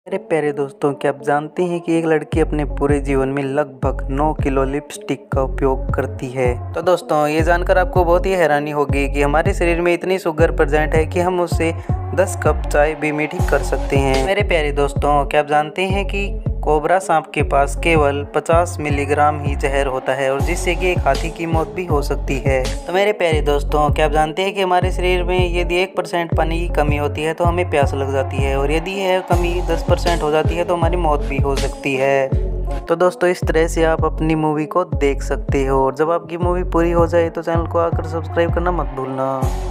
मेरे प्यारे दोस्तों, क्या आप जानते हैं कि एक लड़की अपने पूरे जीवन में लगभग 9 किलो लिपस्टिक का उपयोग करती है। तो दोस्तों, ये जानकर आपको बहुत ही हैरानी होगी कि हमारे शरीर में इतनी शुगर प्रेजेंट है कि हम उससे 10 कप चाय भी मीठी कर सकते हैं। मेरे प्यारे दोस्तों, क्या आप जानते हैं कि कोबरा सांप के पास केवल 50 मिलीग्राम ही जहर होता है और जिससे कि एक हाथी की मौत भी हो सकती है। तो मेरे प्यारे दोस्तों, क्या आप जानते हैं कि हमारे शरीर में यदि 1% पानी की कमी होती है तो हमें प्यास लग जाती है, और यदि यह कमी 10% हो जाती है तो हमारी मौत भी हो सकती है। तो दोस्तों, इस तरह से आप अपनी मूवी को देख सकते हो, और जब आपकी मूवी पूरी हो जाए तो चैनल को आकर सब्सक्राइब करना मत भूलना।